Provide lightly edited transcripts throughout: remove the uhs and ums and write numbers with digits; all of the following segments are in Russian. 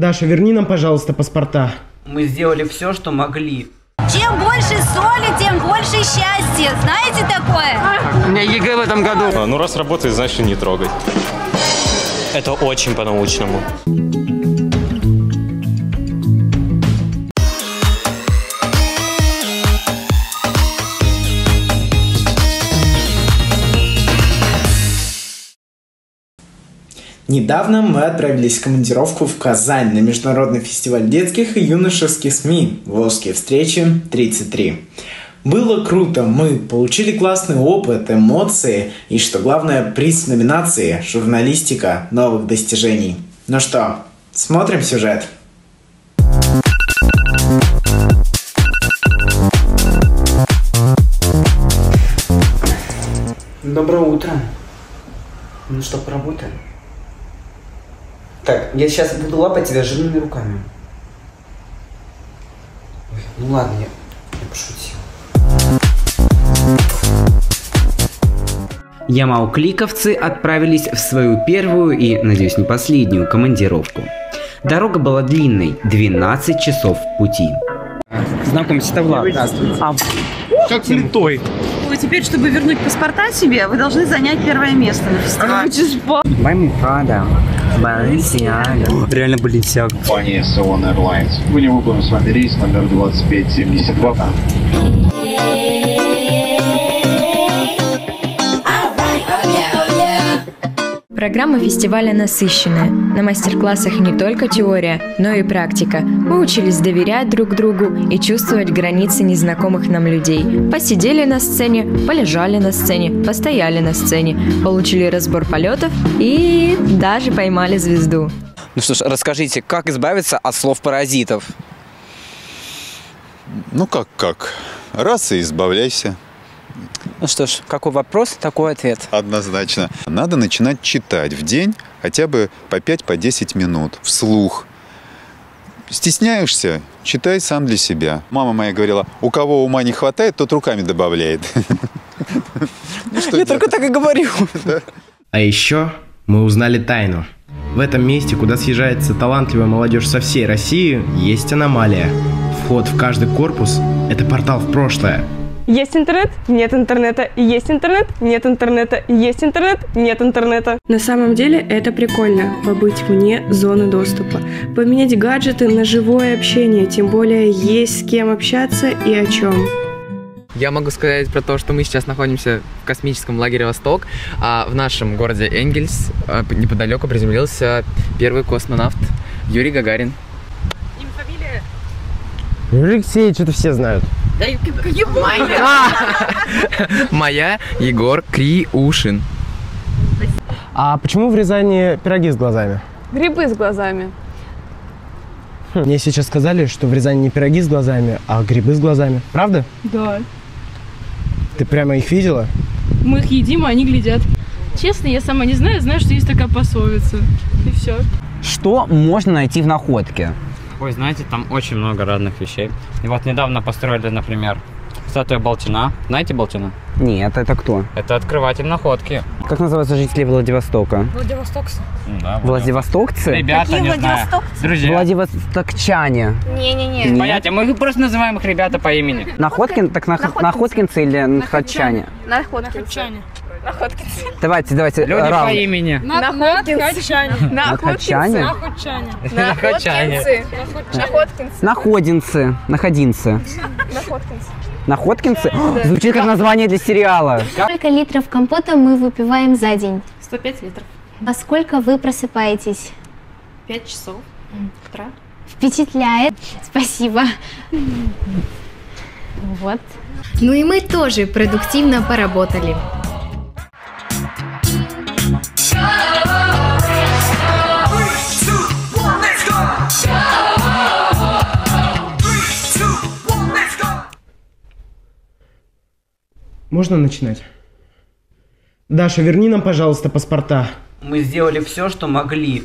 Даша, верни нам, пожалуйста, паспорта. Мы сделали все, что могли. Чем больше соли, тем больше счастья. Знаете такое? У меня ЕГЭ в этом году. Ну, раз работает, значит, не трогай. Это очень по-научному. Недавно мы отправились в командировку в Казань на международный фестиваль детских и юношеских СМИ «Волжские встречи 33». Было круто, мы получили классный опыт, эмоции и, что главное, приз номинации «Журналистика новых достижений». Ну что, смотрим сюжет. Доброе утро. Ну что, поработаем? Так, я сейчас буду лапать тебя жирными руками. Ой, ну ладно, я пошутил. Ямал-кликовцы отправились в свою первую и, надеюсь, не последнюю командировку. Дорога была длинной, 12 часов пути. Знакомьтесь, это Влад. Как литой. Ну, теперь, чтобы вернуть паспорта себе, вы должны занять первое место на фестивале. Реально Balenciaga. Компания Salon Airlines. Мы не выполним с вами рейс номер 2572. Программа фестиваля насыщенная. На мастер-классах не только теория, но и практика. Мы учились доверять друг другу и чувствовать границы незнакомых нам людей. Посидели на сцене, полежали на сцене, постояли на сцене, получили разбор полетов и даже поймали звезду. Ну что ж, расскажите, как избавиться от слов-паразитов? Ну как? Раз и избавляйся. Ну что ж, какой вопрос, такой ответ. Однозначно. Надо начинать читать в день хотя бы по 5-10 минут вслух. Стесняешься? Читай сам для себя. Мама моя говорила, у кого ума не хватает, тот руками добавляет. Я только так и говорю. А еще мы узнали тайну. В этом месте, куда съезжается талантливая молодежь со всей России, есть аномалия. Вход в каждый корпус – это портал в прошлое. Есть интернет, нет интернета. Есть интернет, нет интернета. Есть интернет, нет интернета. На самом деле это прикольно – побыть вне зоны доступа. Поменять гаджеты на живое общение, тем более есть с кем общаться и о чем. Я могу сказать про то, что мы сейчас находимся в космическом лагере «Восток», а в нашем городе Энгельс неподалеку приземлился первый космонавт Юрий Гагарин. Имя, фамилия? Юрий Алексеевич, это все знают. Да, Моя Егор Криушин. А почему в Рязани пироги с глазами? Грибы с глазами. Мне сейчас сказали, что в Рязани не пироги с глазами, а грибы с глазами. Правда? Да. Ты прямо их видела? Мы их едим, а они глядят. Честно, я сама не знаю, знаю, что есть такая пословица. И все. Что можно найти в находке? Ой, знаете, там очень много разных вещей. И вот недавно построили, например, статую Болтина. Знаете Болтина? Нет, это кто? Это открыватель находки. Как называются жители Владивостока? Владивостокцы. Да, Владивостокцы? Ребята, Какие не знаю. Друзья. Владивостокчане. Не-не-не. Понятия, мы просто называем их ребята по имени. Находкин, так находкинцы или находчане? Находчане. Давайте. Люди равно. по имени. Находчане. Находчане? Находинцы. Находкинцы? Звучит как название для сериала. Сколько литров компота мы выпиваем за день? 105 литров. Во сколько вы просыпаетесь? 5 часов утра. Впечатляет. Спасибо. Вот. Ну и мы тоже продуктивно поработали. Можно начинать? Даша, верни нам, пожалуйста, паспорта. Мы сделали все, что могли.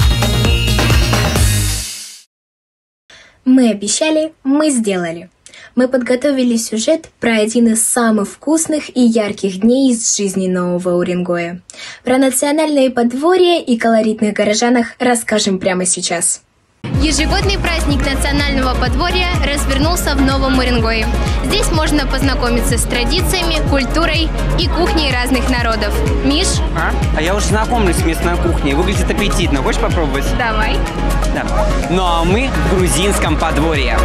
Мы обещали, мы сделали. мы подготовили сюжет про один из самых вкусных и ярких дней из жизни Нового Уренгоя. Про национальные подворья и колоритных горожанах расскажем прямо сейчас. Ежегодный праздник национального подворья развернулся в Новом Уренгое. Здесь можно познакомиться с традициями, культурой и кухней разных народов. Миш? А я уже знакомлюсь с местной кухней. Выглядит аппетитно. Хочешь попробовать? Давай. Да. Ну а мы в грузинском подворье.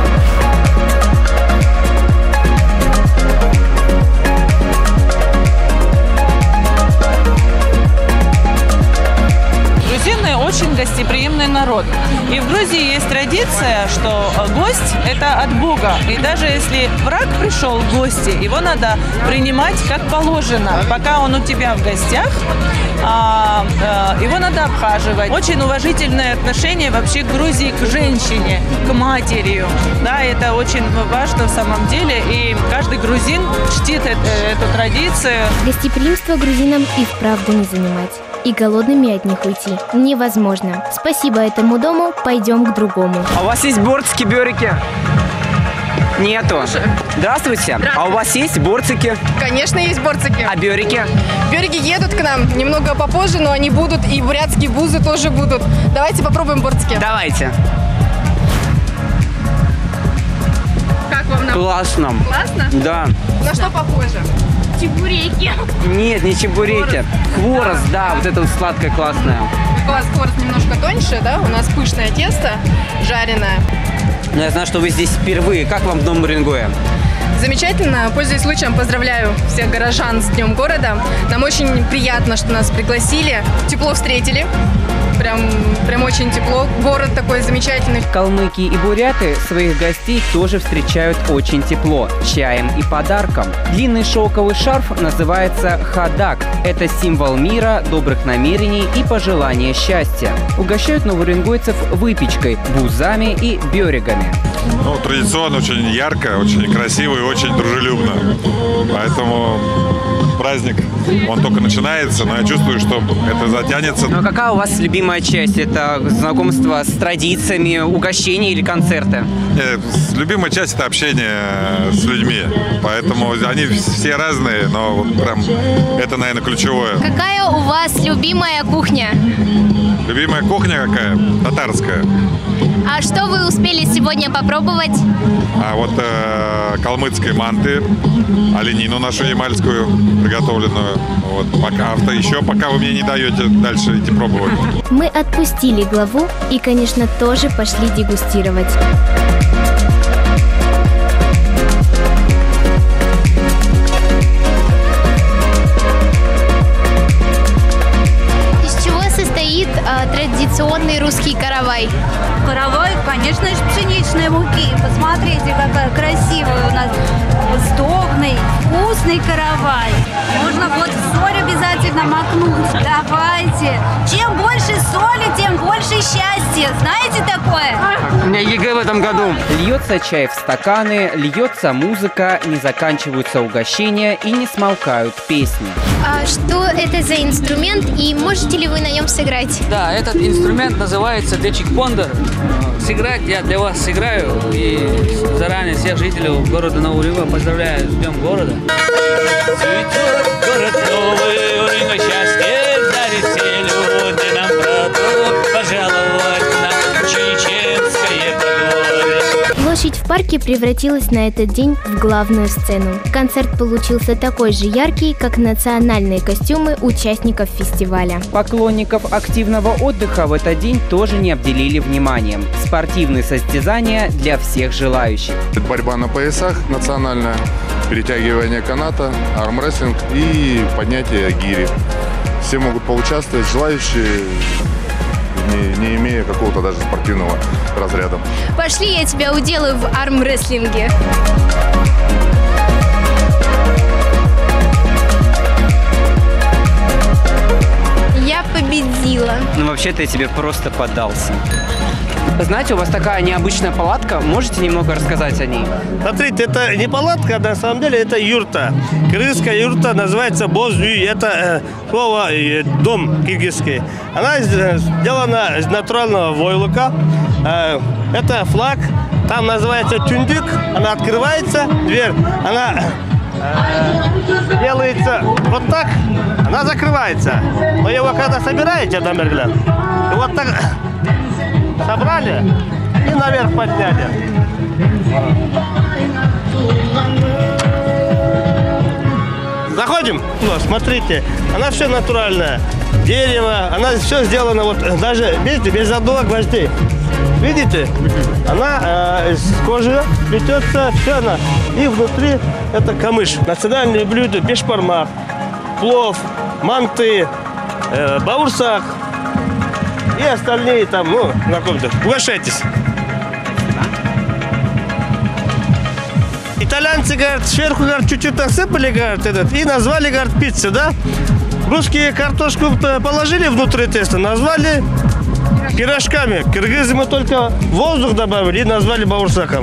Грузины очень гостеприимный народ. И в Грузии есть традиция, что гость – это от Бога. И даже если враг пришел в гости, его надо принимать как положено. Пока он у тебя в гостях, его надо обхаживать. Очень уважительное отношение вообще к Грузии, к женщине, к матери. Да, это очень важно в самом деле. И каждый грузин чтит эту традицию. Гостеприимство грузинам и вправду не занимать. И голодными от них уйти невозможно. Спасибо этому дому, пойдем к другому. А у вас есть борцики, бёрики? Нету. Здравствуйте. А у вас есть борцики? Конечно, есть борцики. А бёрики? Бёрики едут к нам немного попозже, но они будут. И бурятские бузы тоже будут. Давайте попробуем борцики. Давайте. Как вам? Классно. Классно? Да. На что похоже? Чебуреки. Нет, не чебуреки. Хворост, да, вот это вот сладкое, классное. У вас хворост немножко тоньше, да? У нас пышное тесто, жареное. Но я знаю, что вы здесь впервые. Как вам в Новом Уренгое? Замечательно. Пользуясь случаем, поздравляю всех горожан с Днем города. Нам очень приятно, что нас пригласили. Тепло встретили. Прям очень тепло. Город такой замечательный. Калмыки и буряты своих гостей тоже встречают очень тепло, чаем и подарком. Длинный шелковый шарф называется хадак. Это символ мира, добрых намерений и пожелания счастья. Угощают новоуренгойцев выпечкой, бузами и бёригами. Ну, традиционно очень ярко, очень красиво и очень дружелюбно. Поэтому праздник, он только начинается, но я чувствую, что это затянется. Ну а какая у вас любимая часть? Это знакомство с традициями, угощения или концерты? Нет, любимая часть – это общение с людьми. Поэтому они все разные, но вот прям это, наверное, ключевое. Какая у вас любимая кухня? Любимая кухня какая? Татарская. А что вы успели сегодня попробовать? А вот калмыцкой манты, оленину нашу ямальскую приготовленную. Вот, пока вы мне не даете дальше идти пробовать. Мы отпустили главу и, конечно, тоже пошли дегустировать. Из чего состоит традиционный русский каравай? Каравай, конечно, из пшеничной муки. Посмотрите, какая красивая у нас сдобный, вкусный каравай. Нужно вот в соль обязательно макнуть. Давайте. Чем больше соли, тем больше счастья. Знаете такое? У меня ЕГЭ в этом году. Льется чай в стаканы, льется музыка, не заканчиваются угощения и не смолкают песни. А что это за инструмент и можете ли вы на нем сыграть? Да, этот инструмент называется дечик-пондер. Сыграть я для вас сыграю и заранее всех жителей города Нового Уренгоя поздравляю с Днем города. Цветет город Новый Уренгой, счастье дарит все люди нам брату, пожаловать на чеченское подворье. Площадь в парке превратилась на этот день в главную сцену. Концерт получился такой же яркий, как национальные костюмы участников фестиваля. Поклонников активного отдыха в этот день тоже не обделили вниманием. Спортивные состязания для всех желающих. Борьба на поясах национальная, перетягивание каната, армрестлинг и поднятие гири. Все могут поучаствовать, желающие, не имея какого-то даже спортивного разряда. Пошли, я тебя уделаю в армрестлинге. Я победила. Ну, вообще-то я тебе просто поддался. Знаете, у вас такая необычная палатка. Можете немного рассказать о ней? Смотрите, это не палатка, а на самом деле это юрта. Кыргызская юрта называется боз-үй. Это слово дом киргизский. Она сделана из натурального войлока. Это флаг Там называется тюндюк. Она открывается, дверь. Она делается вот так. Она закрывается. Но его когда собираете, Дамирглен, и вот так собрали и наверх подняли. Заходим. Ну, смотрите, она все натуральная. Дерево, она все сделана вот даже без одного гвоздей. Видите? Она из кожи плетется, все она. И внутри это камыш. Национальные блюда: бешбармак, плов, манты, баурсак и остальные там, ну, знакомьтесь. Угощайтесь. Итальянцы, говорят, сверху, говорят, чуть-чуть насыпали, говорят, и назвали, говорят, пиццу, да? Русские картошку положили внутри теста, назвали пирожками. Кыргызы мы только воздух добавили и назвали баурсаком.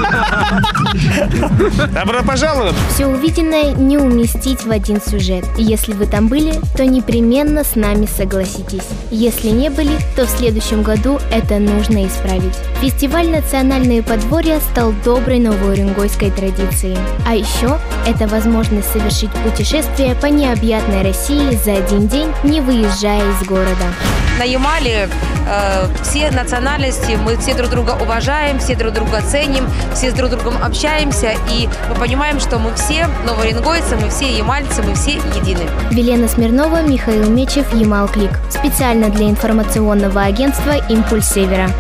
Добро пожаловать! Все увиденное не уместить в один сюжет. Если вы там были, то непременно с нами согласитесь. Если не были, то в следующем году это нужно исправить. Фестиваль «Национальные подворья» стал доброй новоуренгойской традицией. А еще это возможность совершить путешествие по необъятной России за один день, не выезжая из города. На Ямале все национальности, мы все друг друга уважаем, все друг друга ценим, все с друг другом общаемся, и мы понимаем, что мы все новоуренгойцы, мы все ямальцы, мы все едины. Велена Смирнова, Михаил Мечев, Ямал-Клик. Специально для информационного агентства «Импульс Севера».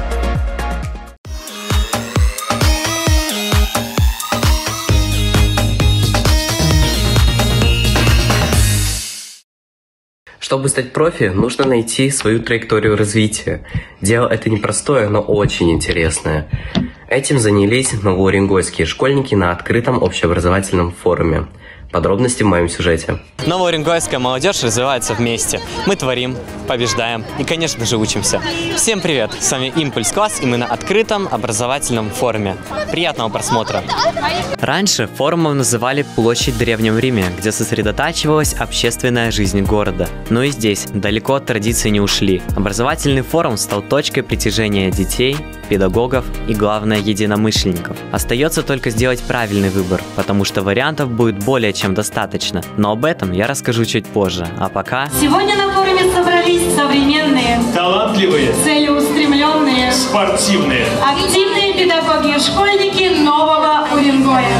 Чтобы стать профи, нужно найти свою траекторию развития. Дело это непростое, но очень интересное. Этим занялись новоуренгойские школьники на открытом общеобразовательном форуме. Подробности в моем сюжете. Новоуренгойская молодежь развивается вместе. Мы творим, побеждаем и, конечно же, учимся. Всем привет! С вами Импульс Класс, и мы на открытом образовательном форуме. Приятного просмотра! Раньше форумом называли площадь в Древнем Риме, где сосредотачивалась общественная жизнь города. Но и здесь далеко от традиции не ушли. Образовательный форум стал точкой притяжения детей, педагогов и, главное, единомышленников. Остается только сделать правильный выбор, потому что вариантов будет более чем достаточно. Но об этом я расскажу чуть позже. А пока... Сегодня на форуме собрались современные, талантливые, целеустремленные, спортивные, активные педагоги и школьники Нового Уренгоя.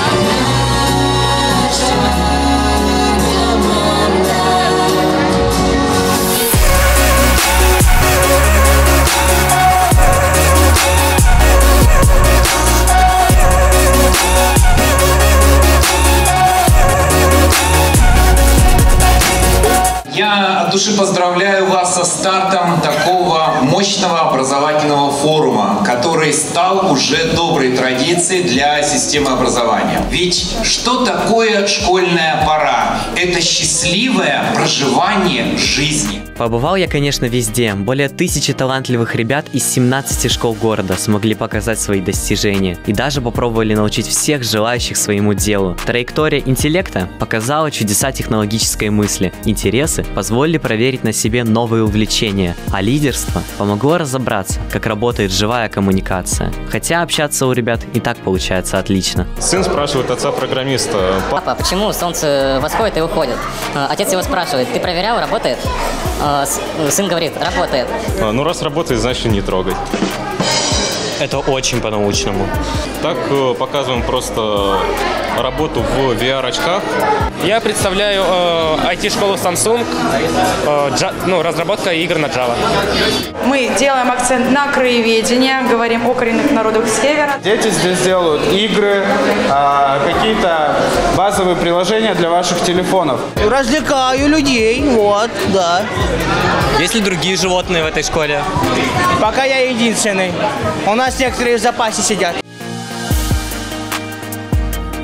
Я от души поздравляю вас со стартом такого мощного образовательного форума, который стал уже доброй традицией для системы образования. Ведь что такое школьная пора? Это счастливое проживание жизни. Побывал я, конечно, везде. Более 1000 талантливых ребят из 17 школ города смогли показать свои достижения и даже попробовали научить всех желающих своему делу. Траектория интеллекта показала чудеса технологической мысли. Интересы позволили проверить на себе новые увлечения, а лидерство помогло разобраться, как работает живая коммуникация. Хотя общаться у ребят и так получается отлично. Сын спрашивает отца-программиста: «Папа, почему солнце восходит и уходит?» Отец его спрашивает: «Ты проверял, работает?» Сын говорит: «Работает». Ну, раз работает, значит, не трогай. Это очень по-научному. Так показываем просто работу в VR-очках. Я представляю IT-школу Samsung, разработка игр на Java. Мы делаем акцент на краеведение, говорим о коренных народах Севера. Дети здесь делают игры, какие-то базовые приложения для ваших телефонов. Развлекаю людей, вот, да. Есть ли другие животные в этой школе? Пока я единственный. У нас некоторые в запасе сидят.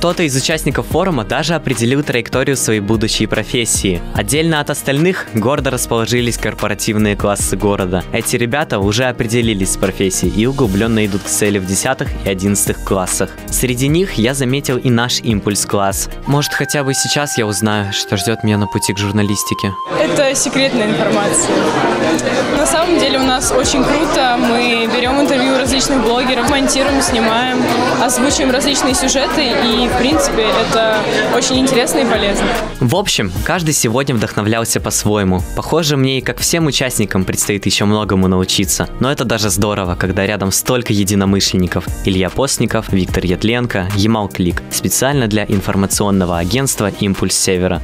Кто-то из участников форума даже определил траекторию своей будущей профессии. Отдельно от остальных гордо расположились корпоративные классы города. Эти ребята уже определились с профессией и углубленно идут к цели в 10 и 11 классах. Среди них я заметил и наш импульс-класс. Может, хотя бы сейчас я узнаю, что ждет меня на пути к журналистике. Это секретная информация. На самом деле у нас очень круто. Мы берем интервью у различных блогеров, монтируем, снимаем, озвучиваем различные сюжеты, и, в принципе, это очень интересно и полезно. В общем, каждый сегодня вдохновлялся по-своему. Похоже, мне и как всем участникам предстоит еще многому научиться. Но это даже здорово, когда рядом столько единомышленников. Илья Постников, Виктор Ятленко, Ямал Клик. Специально для информационного агентства «Импульс Севера».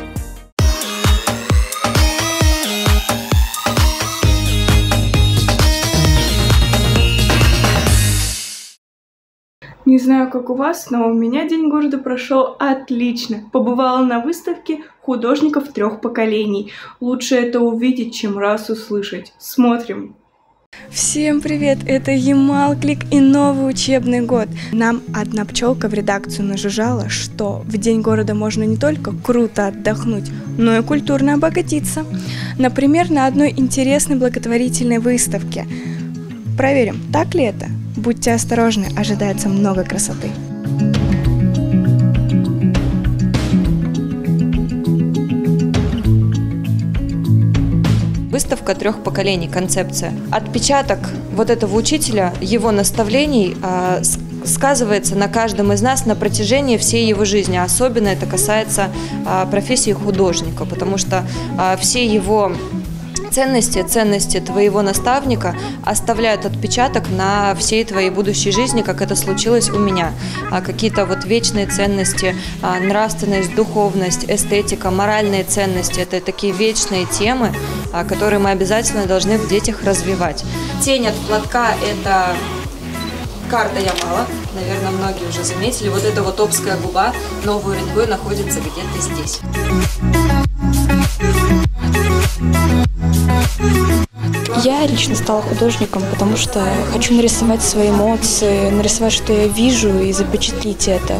Не знаю, как у вас, но у меня День города прошел отлично. Побывала на выставке художников 3 поколений. Лучше это увидеть, чем раз услышать. Смотрим. Всем привет! Это Ямал Клик и новый учебный год. Нам одна пчелка в редакцию нажужжала, что в День города можно не только круто отдохнуть, но и культурно обогатиться. Например, на одной интересной благотворительной выставке. Проверим, так ли это? Будьте осторожны, ожидается много красоты. Выставка 3 поколений, концепция. Отпечаток вот этого учителя, его наставлений сказывается на каждом из нас на протяжении всей его жизни. Особенно это касается профессии художника, потому что все его ценности твоего наставника оставляют отпечаток на всей твоей будущей жизни, как это случилось у меня. Какие-то вот вечные ценности, нравственность, духовность, эстетика, моральные ценности – это такие вечные темы, которые мы обязательно должны в детях развивать. Тень от платка – это карта Ямала. Наверное, многие уже заметили. Вот эта вот Обская губа Новой Уренгой находится где-то здесь. Я лично стала художником, потому что хочу нарисовать свои эмоции, нарисовать, что я вижу, и запечатлеть это.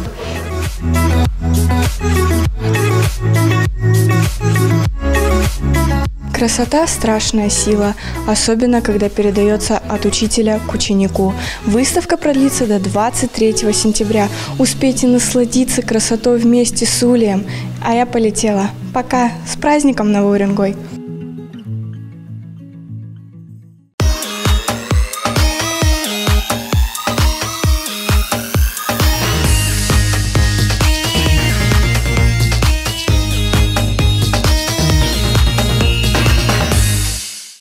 Красота – страшная сила, особенно когда передается от учителя к ученику. Выставка продлится до 23 сентября. Успейте насладиться красотой вместе с Улием. А я полетела. Пока! С праздником, Новый Уренгой!